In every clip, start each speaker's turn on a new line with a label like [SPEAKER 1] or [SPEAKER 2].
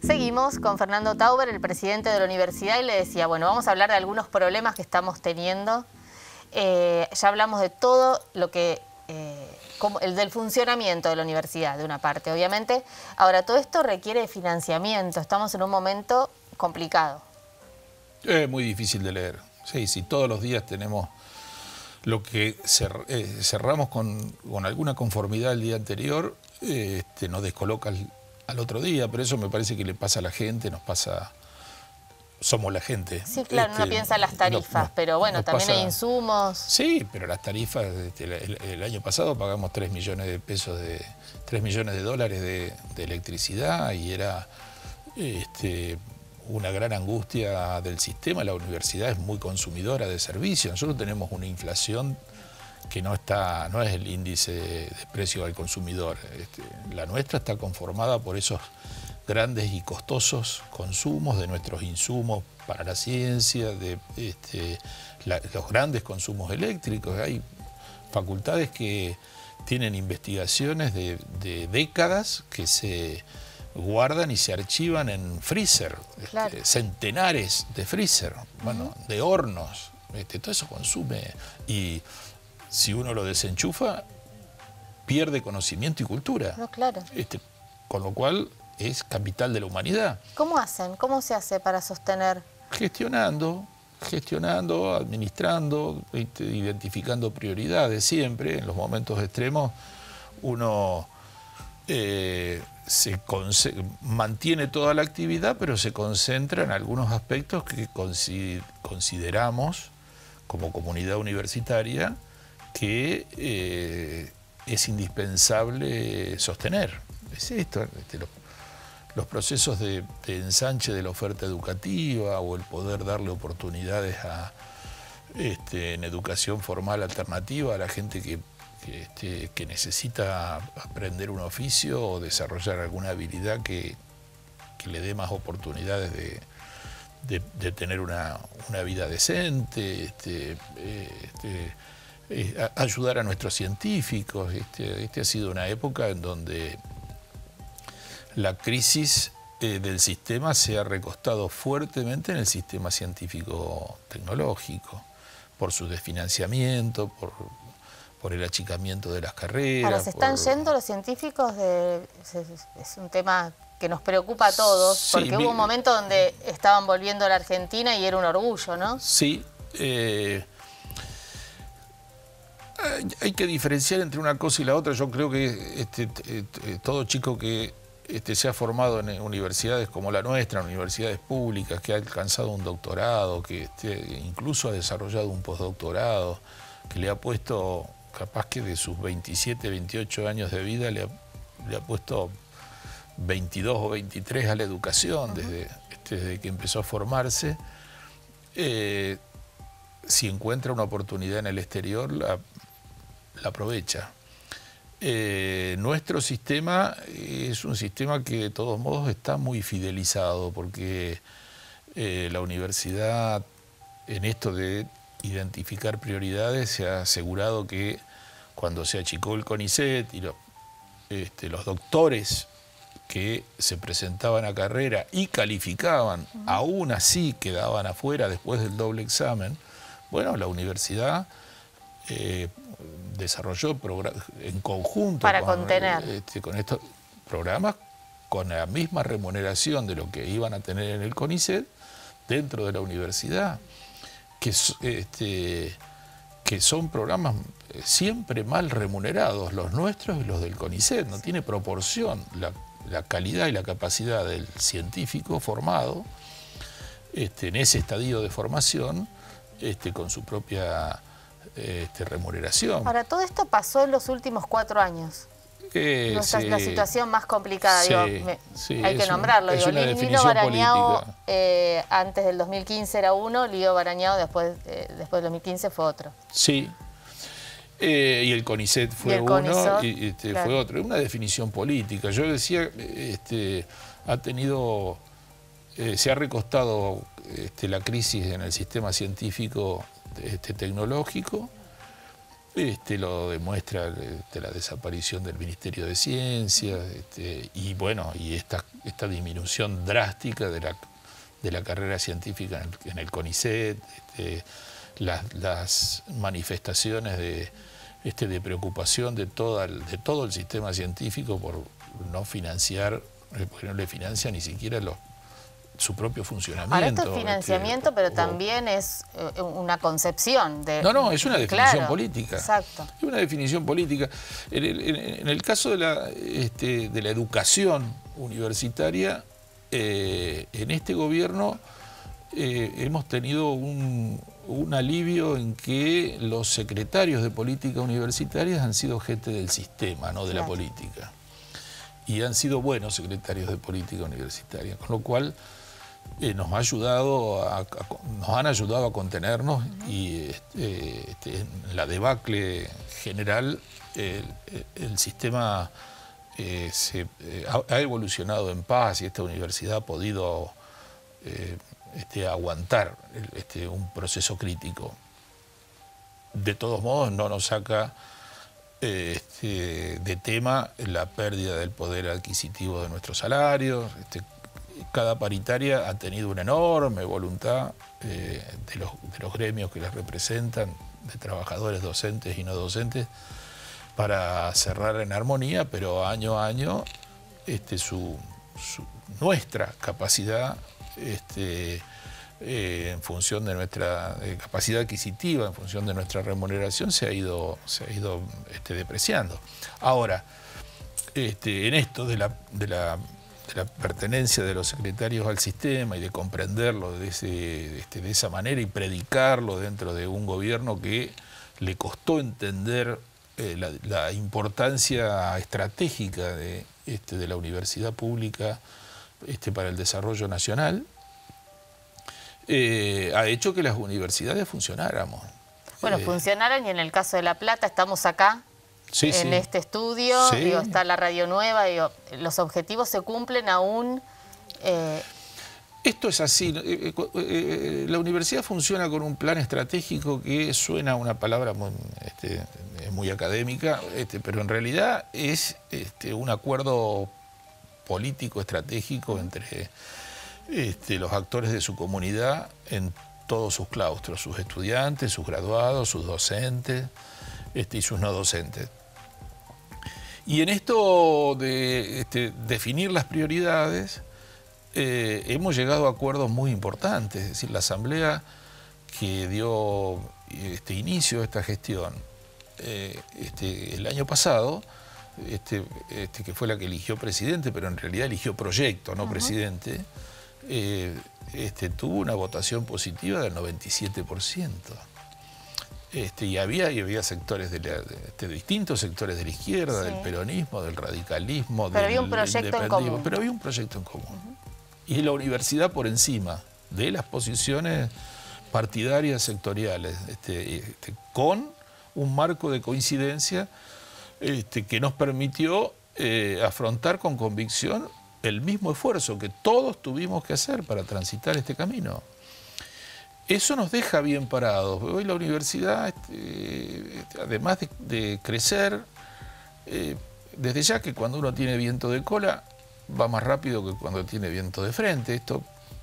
[SPEAKER 1] Seguimos con Fernando Tauber, el presidente de la universidad, y le decía, bueno, vamos a hablar de algunos problemas que estamos teniendo. Ya hablamos de todo lo que, el del funcionamiento de la universidad, de una parte, obviamente. Ahora, todo esto requiere de financiamiento. Estamos en un momento complicado.
[SPEAKER 2] Es muy difícil de leer. Sí, si todos los días tenemos lo que cerramos con alguna conformidad el día anterior, nos descoloca al otro día, pero eso me parece que le pasa a la gente, nos pasa, somos la gente.
[SPEAKER 1] Sí, claro, uno piensa en las tarifas, pero bueno, también hay insumos.
[SPEAKER 2] Sí, pero las tarifas, el año pasado pagamos 3 millones de pesos, 3 millones de dólares de electricidad, y era una gran angustia del sistema. La universidad es muy consumidora de servicios. Nosotros tenemos una inflación que no es el índice de precio al consumidor. La nuestra está conformada por esos grandes y costosos consumos de nuestros insumos para la ciencia, los grandes consumos eléctricos. Hay facultades que tienen investigaciones de décadas que se guardan y se archivan en freezer, claro. Centenares de freezer, bueno, de hornos, todo eso consume, y si uno lo desenchufa, pierde conocimiento y cultura. No, claro. Con lo cual es capital de la humanidad.
[SPEAKER 1] ¿Cómo hacen? ¿Cómo se hace para sostener?
[SPEAKER 2] Gestionando, administrando, identificando prioridades. Siempre en los momentos extremos uno mantiene toda la actividad, pero se concentra en algunos aspectos que consideramos como comunidad universitaria que es indispensable sostener. Es esto, los procesos de ensanche de la oferta educativa, o el poder darle oportunidades en educación formal alternativa a la gente que necesita aprender un oficio o desarrollar alguna habilidad que le dé más oportunidades de tener una vida decente, ayudar a nuestros científicos. Ha sido una época en donde la crisis del sistema se ha recostado fuertemente en el sistema científico-tecnológico, por su desfinanciamiento, por el achicamiento de las carreras.
[SPEAKER 1] Ahora, ¿se están yendo los científicos? Es un tema que nos preocupa a todos, sí, porque hubo un momento donde estaban volviendo a la Argentina y era un orgullo, ¿no?
[SPEAKER 2] Sí. Hay que diferenciar entre una cosa y la otra. Yo creo que todo chico que se ha formado en universidades como la nuestra, en universidades públicas, que ha alcanzado un doctorado, que incluso ha desarrollado un postdoctorado, que le ha puesto, capaz que de sus 27, 28 años de vida, le ha puesto 22 o 23 a la educación, desde que empezó a formarse. Si encuentra una oportunidad en el exterior, la aprovecha. Nuestro sistema es un sistema que de todos modos está muy fidelizado, porque la universidad, en esto de identificar prioridades, se ha asegurado que cuando se achicó el CONICET y los doctores que se presentaban a carrera y calificaban, aún así quedaban afuera después del doble examen, bueno, la universidad desarrolló en conjunto
[SPEAKER 1] para contener
[SPEAKER 2] con estos programas, con la misma remuneración de lo que iban a tener en el CONICET, dentro de la universidad, que son programas siempre mal remunerados, los nuestros y los del CONICET. No tiene proporción la calidad y la capacidad del científico formado en ese estadio de formación, con su propia remuneración.
[SPEAKER 1] Ahora, todo esto pasó en los últimos 4 años. La situación más complicada,
[SPEAKER 2] sí,
[SPEAKER 1] hay que nombrarlo. Lilo Barañao antes del 2015 era uno, Lilo Barañao después del 2015 fue otro.
[SPEAKER 2] Sí, y el CONICET fue uno y claro, fue otro. Es una definición política. Yo decía, se ha recostado la crisis en el sistema científico tecnológico lo demuestra la desaparición del Ministerio de Ciencias, y bueno, y esta disminución drástica de la carrera científica en el CONICET, las manifestaciones de preocupación de todo el sistema científico por no financiar, porque no le financia ni siquiera su propio funcionamiento.
[SPEAKER 1] Ahora esto es financiamiento, pero también es una concepción de...
[SPEAKER 2] No, es una definición política.
[SPEAKER 1] Exacto.
[SPEAKER 2] Es una definición política. En el caso de la educación universitaria, en este gobierno hemos tenido un alivio en que los secretarios de política universitarias han sido gente del sistema, no de la política. Y han sido buenos secretarios de política universitaria, con lo cual nos han ayudado a contenernos, y en la debacle general el sistema ha evolucionado en paz, y esta universidad ha podido aguantar un proceso crítico. De todos modos, no nos saca de tema la pérdida del poder adquisitivo de nuestros salarios. Cada paritaria ha tenido una enorme voluntad de los gremios que las representan, de trabajadores docentes y no docentes, para cerrar en armonía, pero año a año nuestra capacidad, en función de nuestra capacidad adquisitiva, en función de nuestra remuneración, se ha ido depreciando. Ahora, en esto de la pertenencia de los secretarios al sistema y de comprenderlo de esa manera y predicarlo dentro de un gobierno que le costó entender la importancia estratégica de la universidad pública para el desarrollo nacional, ha hecho que las universidades funcionáramos.
[SPEAKER 1] Bueno, funcionaran, y en el caso de La Plata estamos acá. Sí, en este estudio, está la radio nueva, los objetivos se cumplen aún.
[SPEAKER 2] Esto es así. La universidad funciona con un plan estratégico que suena una palabra muy académica, pero en realidad es un acuerdo político estratégico entre los actores de su comunidad en todos sus claustros, sus estudiantes, sus graduados, sus docentes y sus no docentes. Y en esto de definir las prioridades, hemos llegado a acuerdos muy importantes. Es decir, la asamblea que dio inicio a esta gestión el año pasado, que fue la que eligió presidente, pero en realidad eligió proyecto, no presidente, tuvo una votación positiva del 97%. Y había sectores de distintos sectores de la izquierda, del peronismo, del radicalismo,
[SPEAKER 1] pero había un proyecto en común.
[SPEAKER 2] Pero había un proyecto en común. Y la universidad por encima de las posiciones partidarias sectoriales, con un marco de coincidencia que nos permitió afrontar con convicción el mismo esfuerzo que todos tuvimos que hacer para transitar este camino. Eso nos deja bien parados. Hoy la universidad, además de crecer, desde ya que cuando uno tiene viento de cola, va más rápido que cuando tiene viento de frente. Esto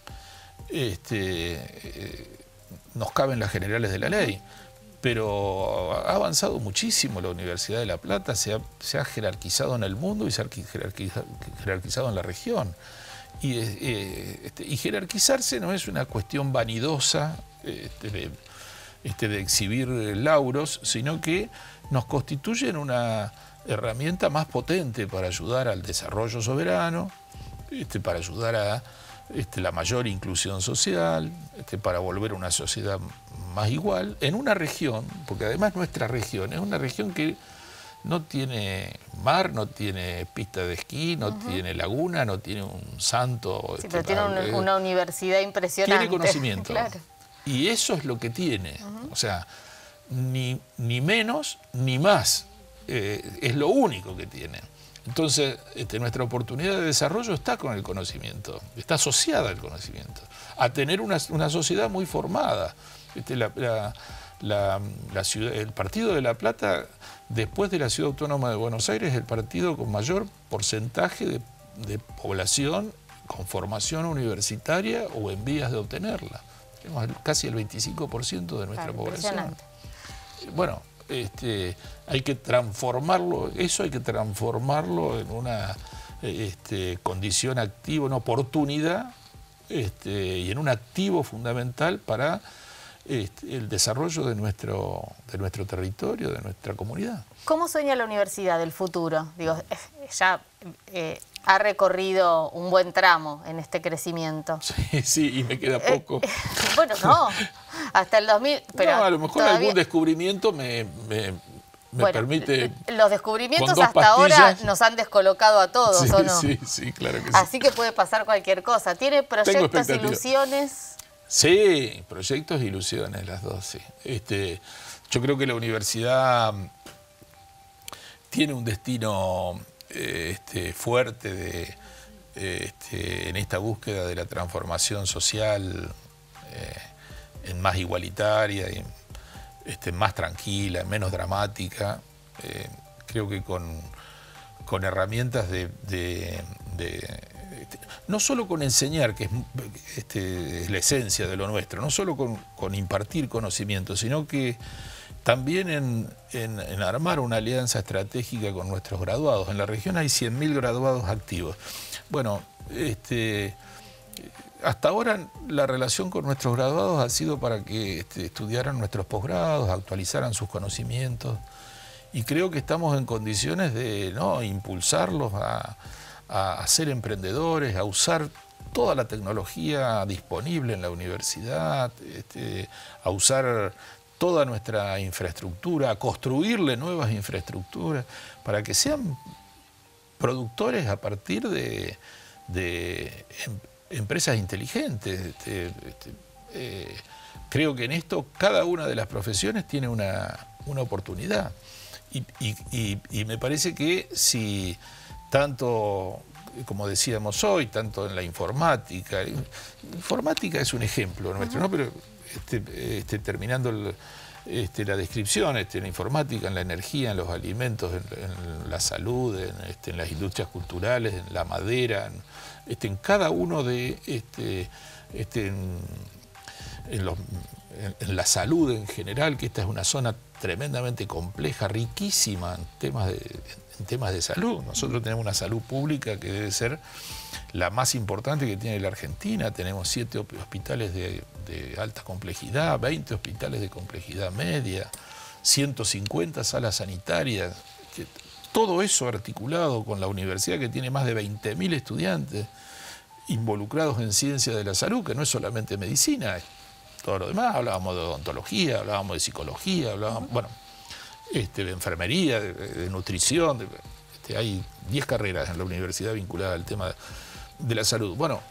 [SPEAKER 2] nos cabe en las generales de la ley. Pero ha avanzado muchísimo la Universidad de La Plata, se ha jerarquizado en el mundo y se ha jerarquizado en la región. Y jerarquizarse no es una cuestión vanidosa de exhibir lauros, sino que nos constituyen una herramienta más potente para ayudar al desarrollo soberano, para ayudar a la mayor inclusión social, para volver a una sociedad más igual, en una región, porque además nuestra región es una región que no tiene mar, no tiene pista de esquí, no tiene laguna, no tiene un santo.
[SPEAKER 1] Sí, pero tiene una universidad impresionante.
[SPEAKER 2] Tiene conocimiento.
[SPEAKER 1] Claro.
[SPEAKER 2] Y eso es lo que tiene. O sea, ni menos ni más. Es lo único que tiene. Entonces, nuestra oportunidad de desarrollo está con el conocimiento, está asociada al conocimiento, a tener una sociedad muy formada. el Partido de La Plata, después de la Ciudad Autónoma de Buenos Aires, es el partido con mayor porcentaje de población con formación universitaria o en vías de obtenerla. Tenemos casi el 25% de nuestra población. Bueno, hay que transformarlo, eso hay que transformarlo en una condición activa, una oportunidad y en un activo fundamental para el desarrollo de nuestro territorio, de nuestra comunidad.
[SPEAKER 1] ¿Cómo sueña la universidad del futuro? Digo, ya ha recorrido un buen tramo en este crecimiento.
[SPEAKER 2] Sí, y me queda poco.
[SPEAKER 1] Bueno, no, hasta el 2000... Pero
[SPEAKER 2] no, a lo mejor todavía algún descubrimiento me permite...
[SPEAKER 1] Los descubrimientos hasta ahora nos han descolocado a todos,
[SPEAKER 2] sí,
[SPEAKER 1] ¿o no?
[SPEAKER 2] Sí, claro que sí.
[SPEAKER 1] Así que puede pasar cualquier cosa. ¿Tiene proyectos, ilusiones?
[SPEAKER 2] Sí, proyectos e ilusiones, las dos, sí. Yo creo que la universidad tiene un destino fuerte en esta búsqueda de la transformación social en más igualitaria, más tranquila, menos dramática. Creo que con herramientas no solo con enseñar, que es la esencia de lo nuestro, no solo con impartir conocimiento, sino que también en armar una alianza estratégica con nuestros graduados. En la región hay 100.000 graduados activos. Bueno, hasta ahora la relación con nuestros graduados ha sido para que estudiaran nuestros posgrados, actualizaran sus conocimientos, y creo que estamos en condiciones de impulsarlos a ser emprendedores, a usar toda la tecnología disponible en la universidad, a usar toda nuestra infraestructura, a construirle nuevas infraestructuras para que sean productores a partir de empresas inteligentes. Creo que en esto cada una de las profesiones tiene una oportunidad y me parece que si tanto, como decíamos hoy, tanto en la informática es un ejemplo nuestro, ¿no? Pero terminando la descripción, la informática, en la energía, en los alimentos, en la salud, en las industrias culturales, en la madera, en cada uno de en la salud en general, que esta es una zona tremendamente compleja, riquísima en temas de salud. Nosotros tenemos una salud pública que debe ser la más importante que tiene la Argentina. Tenemos 7 hospitales de alta complejidad, 20 hospitales de complejidad media, 150 salas sanitarias. Todo eso articulado con la universidad, que tiene más de 20.000 estudiantes involucrados en ciencia de la salud, que no es solamente medicina, es todo lo demás. Hablábamos de odontología, hablábamos de psicología, hablábamos, de enfermería, de nutrición. Hay 10 carreras en la universidad vinculadas al tema de la salud. Bueno,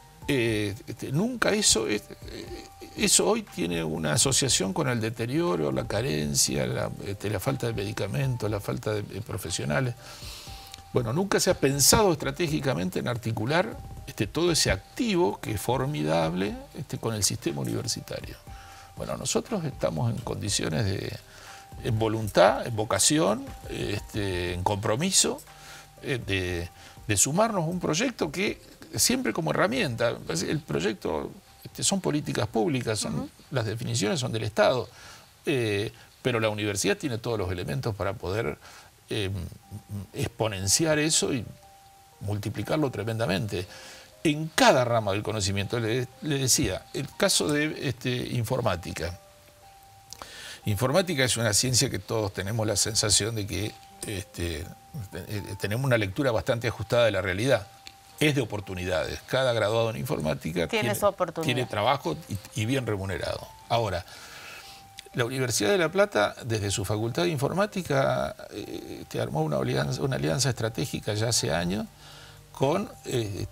[SPEAKER 2] nunca eso hoy tiene una asociación con el deterioro, la carencia, la falta de medicamentos, la falta de profesionales. Bueno, nunca se ha pensado estratégicamente en articular todo ese activo que es formidable con el sistema universitario. Bueno, nosotros estamos en condiciones en voluntad, en vocación, en compromiso, de sumarnos a un proyecto que siempre como herramienta. El proyecto son políticas públicas, las definiciones son del Estado, pero la universidad tiene todos los elementos para poder exponenciar eso y multiplicarlo tremendamente. En cada rama del conocimiento, le decía, el caso de informática. Informática es una ciencia que todos tenemos la sensación de que tenemos una lectura bastante ajustada de la realidad. Es de oportunidades. Cada graduado en informática
[SPEAKER 1] tiene su oportunidad,
[SPEAKER 2] tiene trabajo y bien remunerado. Ahora, la Universidad de La Plata, desde su Facultad de Informática, armó una alianza estratégica ya hace años con el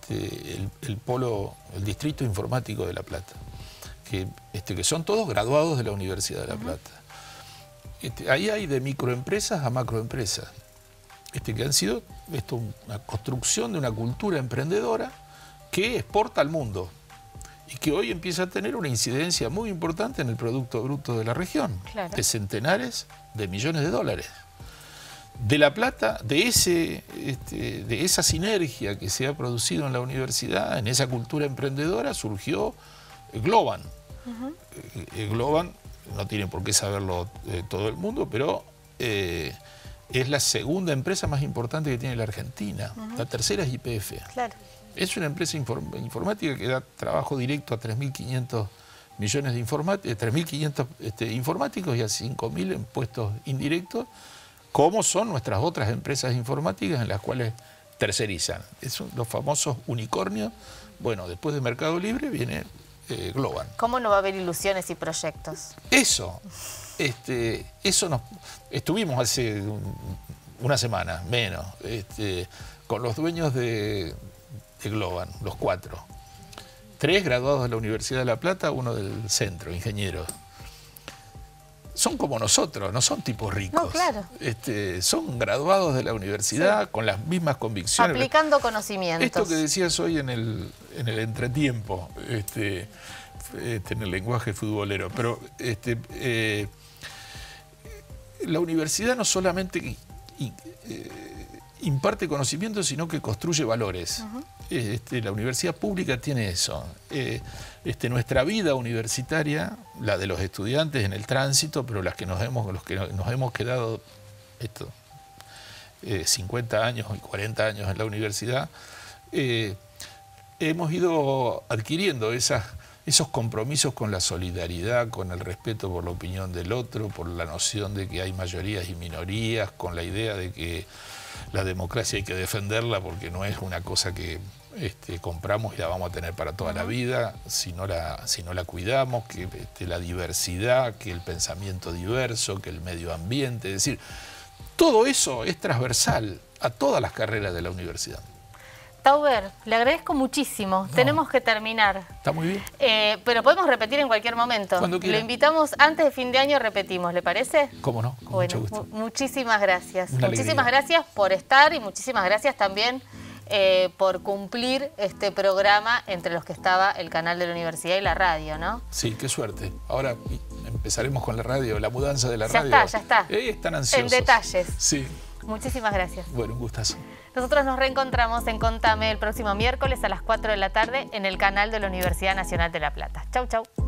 [SPEAKER 2] Distrito Informático de La Plata, que son todos graduados de la Universidad de La Plata. Ahí hay de microempresas a macroempresas, que han sido una construcción de una cultura emprendedora que exporta al mundo y que hoy empieza a tener una incidencia muy importante en el Producto Bruto de la región,
[SPEAKER 1] Claro.
[SPEAKER 2] de centenares de millones de dólares. De la plata, de esa sinergia que se ha producido en la universidad, en esa cultura emprendedora, surgió Globan. Globan, no tiene por qué saberlo todo el mundo, pero es la segunda empresa más importante que tiene la Argentina. La tercera es YPF.
[SPEAKER 1] Claro.
[SPEAKER 2] Es una empresa informática que da trabajo directo a 3.500 millones de 3.500 informáticos y a 5.000 en puestos indirectos, como son nuestras otras empresas informáticas en las cuales tercerizan. Son los famosos unicornios. Bueno, después de Mercado Libre viene Globan.
[SPEAKER 1] ¿Cómo no va a haber ilusiones y proyectos?
[SPEAKER 2] Eso estuvimos hace una semana, menos, con los dueños de Globan, los 4. 3 graduados de la Universidad de La Plata, 1 del centro, ingenieros. Son como nosotros, no son tipos ricos.
[SPEAKER 1] No, claro.
[SPEAKER 2] Son graduados de la universidad, sí, con las mismas convicciones.
[SPEAKER 1] Aplicando conocimientos.
[SPEAKER 2] Esto que decías hoy en el entretiempo, en el lenguaje futbolero, pero la universidad no solamente imparte conocimientos, sino que construye valores. La universidad pública tiene eso. Nuestra vida universitaria, la de los estudiantes en el tránsito, pero los que nos hemos quedado 50 años y 40 años en la universidad, hemos ido adquiriendo esos compromisos con la solidaridad, con el respeto por la opinión del otro, por la noción de que hay mayorías y minorías, con la idea de que la democracia hay que defenderla porque no es una cosa que compramos y la vamos a tener para toda la vida, si no la cuidamos, que la diversidad, que el pensamiento diverso, que el medio ambiente, es decir, todo eso es transversal a todas las carreras de la universidad.
[SPEAKER 1] Tauber, le agradezco muchísimo.
[SPEAKER 2] No.
[SPEAKER 1] Tenemos que terminar.
[SPEAKER 2] Está muy bien.
[SPEAKER 1] Pero podemos repetir en cualquier momento.
[SPEAKER 2] Cuando quiera.
[SPEAKER 1] Lo invitamos antes de fin de año, repetimos, ¿le parece?
[SPEAKER 2] ¿Cómo no? Con
[SPEAKER 1] Bueno,
[SPEAKER 2] mucho gusto.
[SPEAKER 1] muchísimas gracias.
[SPEAKER 2] Una
[SPEAKER 1] Muchísimas
[SPEAKER 2] alegría.
[SPEAKER 1] gracias por estar y muchísimas gracias también por cumplir este programa entre los que estaba el canal de la universidad y la radio, ¿no?
[SPEAKER 2] Sí, qué suerte. Ahora empezaremos con la radio, la mudanza de la
[SPEAKER 1] Ya
[SPEAKER 2] radio.
[SPEAKER 1] está, ya está.
[SPEAKER 2] Están ansiosos.
[SPEAKER 1] En detalles.
[SPEAKER 2] Sí.
[SPEAKER 1] Muchísimas gracias.
[SPEAKER 2] Bueno, un gustazo.
[SPEAKER 1] Nosotros nos reencontramos en Contame el próximo miércoles a las 4 de la tarde en el canal de la Universidad Nacional de La Plata. Chau, chau.